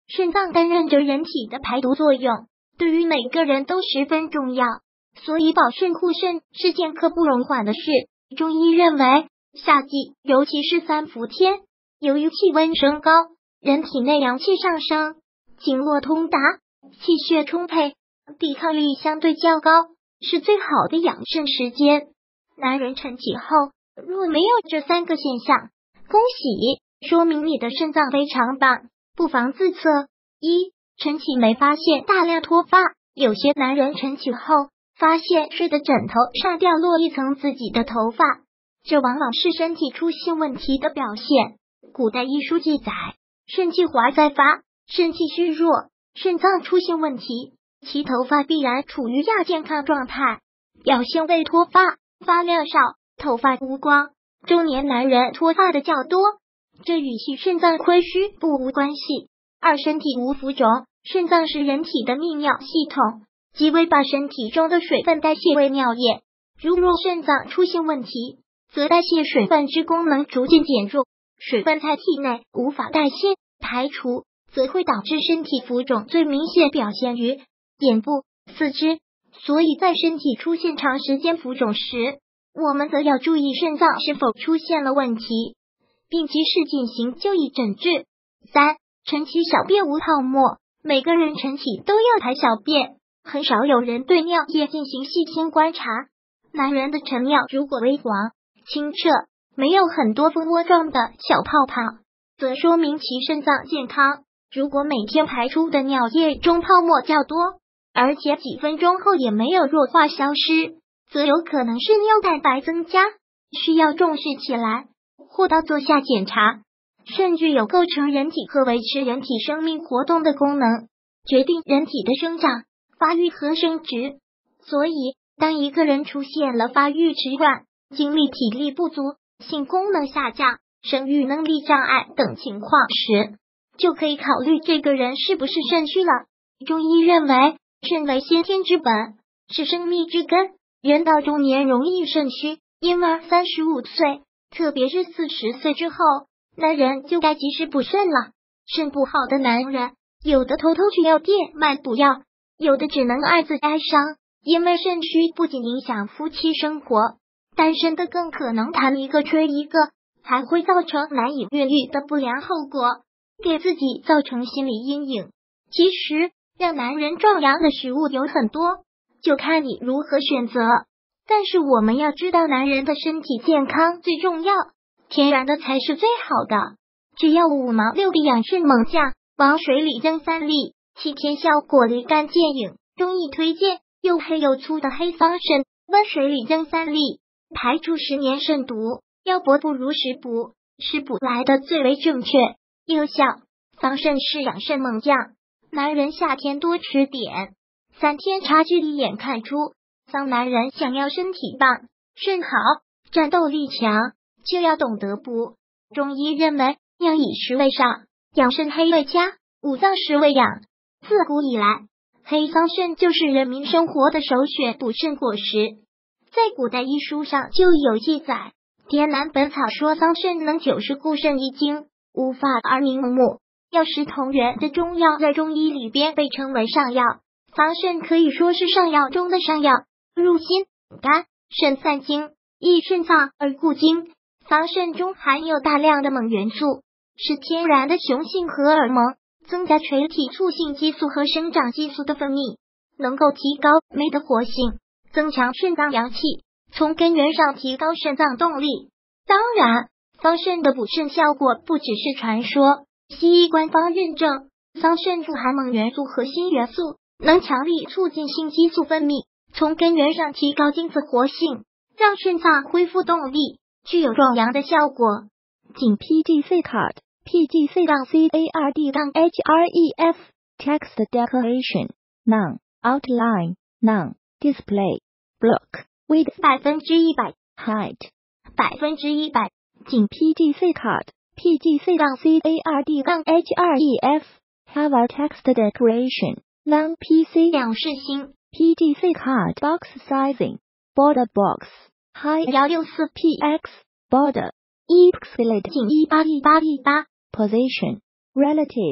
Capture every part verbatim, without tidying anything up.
肾脏担任着人体的排毒作用，对于每个人都十分重要，所以保肾护肾是件刻不容缓的事。中医认为，夏季尤其是三伏天，由于气温升高，人体内阳气上升，经络通达，气血充沛，抵抗力相对较高，是最好的养肾时间。男人晨起后若没有这三个现象，恭喜，说明你的肾脏非常棒，不妨自测。一、晨起没发现大量脱发，有些男人晨起后发现睡的枕头上掉落一层自己的头发，这往往是身体出现问题的表现。古代医书记载，肾气华在发，肾气虚弱，肾脏出现问题，其头发必然处于亚健康状态，表现为脱发、发量少、头发无光。中年男人脱发的较多，这与其肾脏亏虚不无关系。二、身体无浮肿，肾脏是人体的泌尿系统，即为把身体中的水分代谢为尿液。如若肾脏出现问题，则代谢水分之功能逐渐减弱，水分在体内无法代谢排除，则会导致身体浮肿，最明显表现于眼部、四肢。所以在身体出现长时间浮肿时，我们则要注意肾脏是否出现了问题，并及时进行就医诊治。三、晨起小便无泡沫，每个人晨起都要排小便，很少有人对尿液进行细心观察。男人的晨尿如果微黄、清澈，没有很多蜂窝状的小泡泡，则说明其肾脏健康。如果每天排出的尿液中泡沫较多，而且几分钟后也没有弱化消失，则有可能是尿蛋白增加，需要重视起来，或到做下检查。肾具有构成人体和维持人体生命活动的功能，决定人体的生长、发育和生殖。所以，当一个人出现了发育迟缓、精力体力不足、性功能下降、生育能力障碍等情况时，就可以考虑这个人是不是肾虚了。中医认为，肾为先天之本，是生命之根，人到中年容易肾虚，因而三十五岁，特别是四十岁之后，男人就该及时补肾了。肾不好的男人，有的偷偷去药店买补药，有的只能暗自哀伤，因为肾虚不仅影响夫妻生活，单身的更可能谈一个吹一个，还会造成难以孕育的不良后果，给自己造成心理阴影。其实让男人壮阳的食物有很多，就看你如何选择。但是我们要知道，男人的身体健康最重要，天然的才是最好的。只要五毛六的养肾猛将，往水里扔三粒，七天效果立竿见影。中医推荐又黑又粗的黑桑葚，温水里扔三粒，排出十年肾毒。药补不如食补，食补来的最为正确有效。桑葚是养肾猛将，男人夏天多吃点，三天差距一眼看出。桑男人想要身体棒、肾好、战斗力强，就要懂得补。中医认为，要以食为上，养肾黑为佳，五脏食为养。自古以来，黑桑葚就是人民生活的首选补肾果实。在古代医书上就有记载，《滇南本草》说桑葚能久视固肾益精，无发而明目。药食同源的中药在中医里边被称为上药，桑葚可以说是上药中的上药，入心、肝、肾散精，益肾脏而固精。桑葚中含有大量的锰元素，是天然的雄性荷尔蒙，增加垂体促性激素和生长激素的分泌，能够提高酶的活性，增强肾脏阳气，从根源上提高肾脏动力。当然，桑葚的补肾效果不只是传说，西医官方认证，桑葚富含锰元素和锌元素，能强力促进性激素分泌，从根源上提高精子活性，让肾脏恢复动力，具有壮阳的效果。 仅 P G C card P G C C A R D H R E F Text Declaration None Outline None Display Block Width 百分之一百 Height 百分之一百仅 P G C card P G C C A R D H R E F Have a text decoration Non P C 两视星 P G C card Box sizing Border box Height 一六四 P X Border E pixelate 仅一八一八一八 Position Relative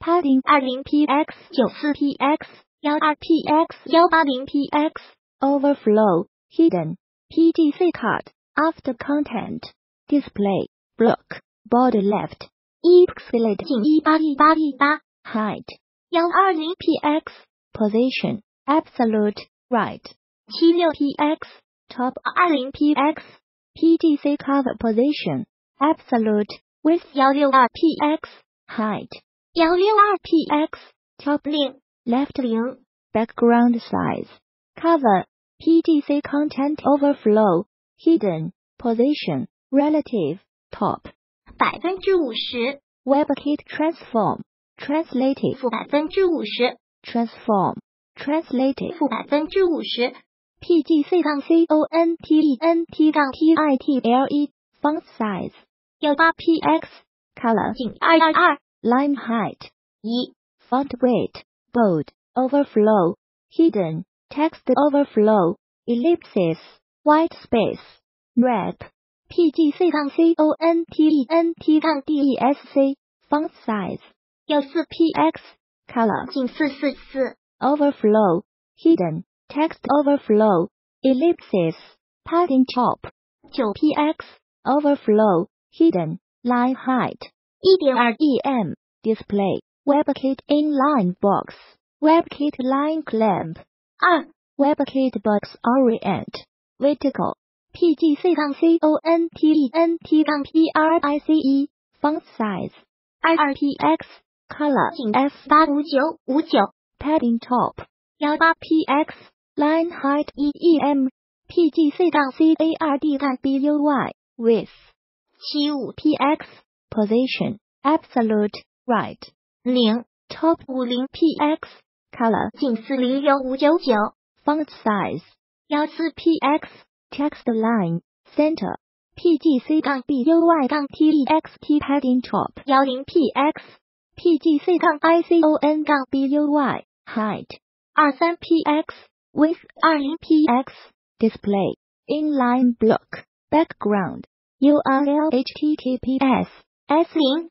padding 二十 px 九十四 px 十二 px 一百八十 px overflow hidden P G C card after content display block border left exfillet 近一百八十八 P 八 height 一百二十 px position absolute right 七十六 px top 二十 px P G C cover position absolute width 一百六十二 px height 一百六十二 px top 零 left 零 background size cover P G C content overflow hidden position relative top 百分之五十 WebKit transform translated 负百分之五十 transform translated 负百分之五十 P G C 杠 C O N T E N T 杠 T I T L E font size 一百八 px color 近二二二 line height 一 font weight bold overflow hidden text overflow ellipsis white space wrap P G C 杠 C O N T E N T 杠 D E S C font size 一四 px color 近四四四 overflow hidden text overflow ellipsis padding top 九 px overflow hidden line height 一点二 em display WebKit inline box WebKit line clamp 二 WebKit box orient vertical P G C 杠 C O N T E N T 杠 P R I C E font size 二二 px color 近 f 八五九五九 padding top 一八 px line height em P G C 杠 C A R D 杠 B U Y width 七五 px position absolute right 零 top 五零 px color 近四零六五九九 font size 一四 px text line center P G C 杠 B U Y 杠 T E X T padding top 一零 px P G C 杠 I C O N 杠 B U Y height 二三 px width 二零 px display inline block background U R L H T T P S S 零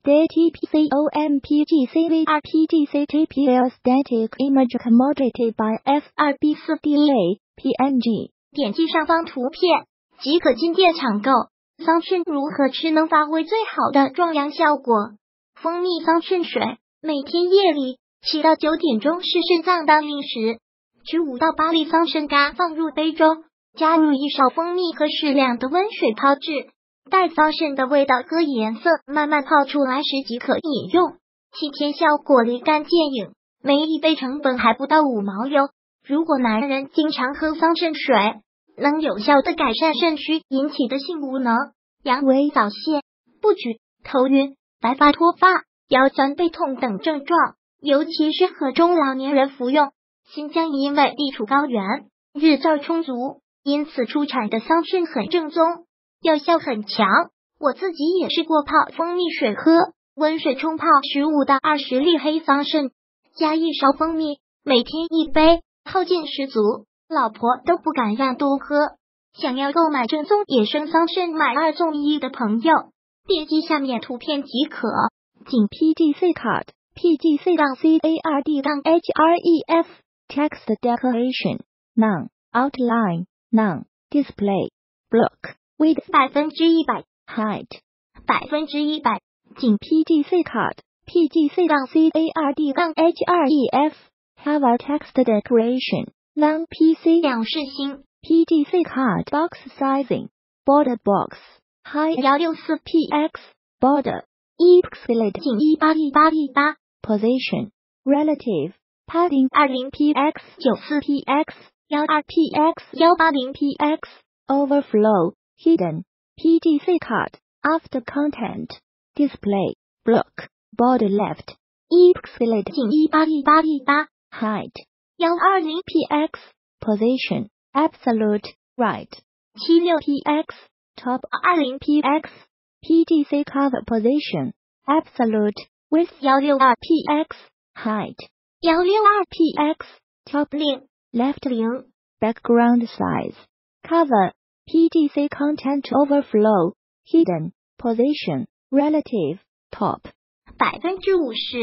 static com P G C V R P G C T P L static image commodity by F 二 B 四 delay P N G 点击上方图片即可进店抢购。桑葚如何吃能发挥最好的壮阳效果？蜂蜜桑葚水，每天夜里七到九点钟是肾脏当令时，取五到八粒桑葚干放入杯中，加入一勺蜂蜜和适量的温水泡制，待桑葚的味道和颜色慢慢泡出来时即可饮用。七天效果立竿见影，每一杯成本还不到五毛哟。如果男人经常喝桑葚水，能有效的改善肾虚引起的性无能、阳痿早泄、不举、头晕、白发脱发、腰酸背痛等症状，尤其适合中老年人服用。新疆因为地处高原，日照充足，因此出产的桑葚很正宗，药效很强。我自己也试过泡蜂蜜水喝，温水冲泡十五到二十粒黑桑葚，加一勺蜂蜜，每天一杯，耗劲十足。老婆都不敢让多喝。想要购买正宗野生桑葚买二送一的朋友，点击下面图片即可。 仅 P G C card P G C 杠 C A R D 杠 H R E F text decoration none outline none display block width 百分之一百 height 百分之一百。 仅 P G C card P G C 杠 C A R D 杠 H R E F have a text decoration non P C 两视星 P G C card box sizing border box height 一六四 px border exfillet 仅一八一八一八 position relative padding 二零 px 九四 px 一二 px 一八零 px overflow hidden P G C card after content display block border left exfillet 仅一八一八一八 height 一二零 px position absolute right 七六 px top 二零 px P G C cover position absolute width 一六二 px height 一六二 px top 零 left 零 background size cover P G C content overflow hidden position relative top 百分之五十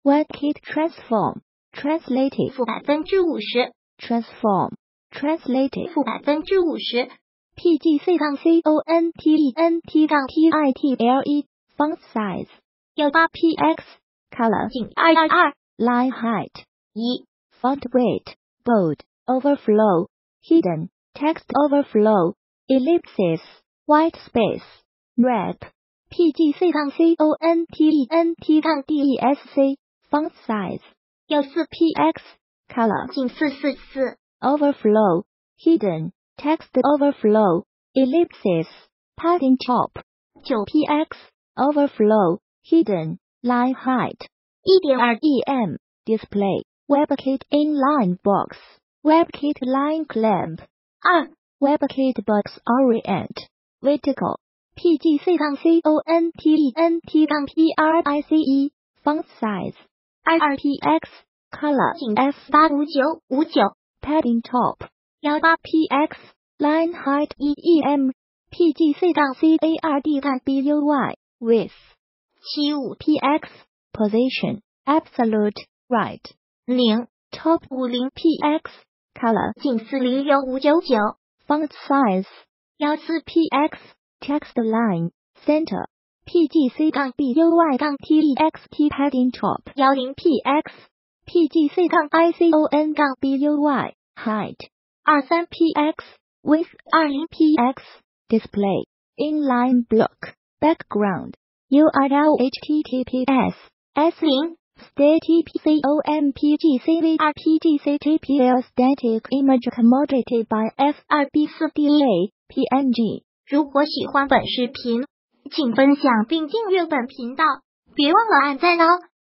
WebKit Transform Translated 负百分之五十 Transform Translated 负百分之五十 P G C 杠 C O N T E N T 杠 T I T L E Font Size 幺八 P X Color 井二二二 Line Height 一 Font Weight Bold Overflow Hidden Text Overflow Ellipsis White Space Wrap P G C 杠 C O N T E N T 杠 D E S C Font Size 幺四 P X Color 井四四四 Overflow Hidden Text Overflow Ellipsis Padding Top 九 P X Overflow Hidden Line Height 一点二 E M Display WebKit Inline Box WebKit Line Clamp 二 WebKit Box Orient Vertical P G C 杠 C O N T E N T 杠 P R I C E Font Size 二二 P X Color 井 F 八五九五九 Padding Top 幺八 P X Line Height E E M P G C 杠 C A R D 杠 B U Y Width 七五 P X Position Absolute Right 零 Top 五零 P X Color 井四零六五九九 Font Size 幺四 P X Text Line Center P G C 杠 B U Y 杠 T E X T Padding Top 幺零 P X P G C 杠 I C O N 杠 B U Y Height 二三 P X Width 二零 P X Display Inline Block Background U R L H T T P S S 零 Static C O M P G C V R P G C T P L Static Image Commodity by F 二 B 四 D A P N G 如果喜欢本视频，请分享并订阅本频道，别忘了按赞哦。